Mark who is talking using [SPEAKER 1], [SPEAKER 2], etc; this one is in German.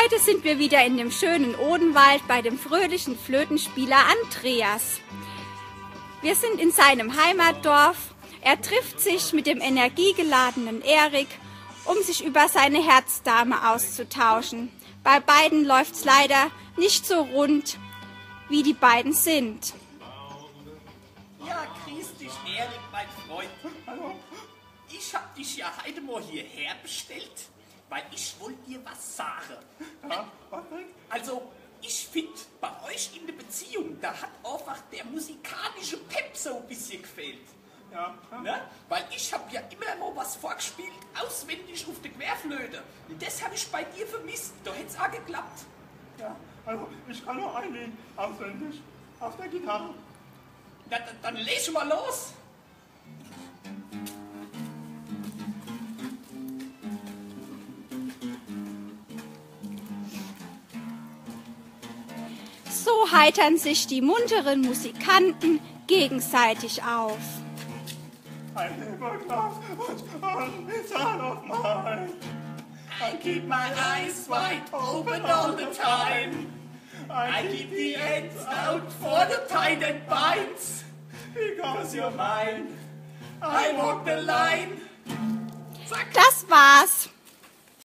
[SPEAKER 1] Heute sind wir wieder in dem schönen Odenwald bei dem fröhlichen Flötenspieler Andreas. Wir sind in seinem Heimatdorf. Er trifft sich mit dem energiegeladenen Erik, um sich über seine Herzdame auszutauschen. Bei beiden läuft's leider nicht so rund, wie die beiden sind.
[SPEAKER 2] Ja, grüß dich, Erik, mein Freund. Hallo. Ich hab dich ja heute mal hierher bestellt, weil ich wollte dir was sagen. Ja, also, ich finde, bei euch in der Beziehung, da hat einfach der musikalische Pep so ein bisschen gefehlt. Ja. Ne? Weil ich habe ja immer mal was vorgespielt, auswendig auf der Querflöte. Und das habe ich bei dir vermisst. Da hätte es auch geklappt.
[SPEAKER 3] Ja, also ich kann nur ein Lied auswendig auf der Gitarre.
[SPEAKER 2] Na, dann leg mal los.
[SPEAKER 1] So heitern sich die munteren Musikanten gegenseitig auf.
[SPEAKER 3] Ein Leberglas und Sahne auf mine.
[SPEAKER 2] I keep my eyes wide open all the time. I keep the ends out for the pine and binds.
[SPEAKER 3] Because you're mine.
[SPEAKER 2] I walk the line. Zack.
[SPEAKER 1] Das war's.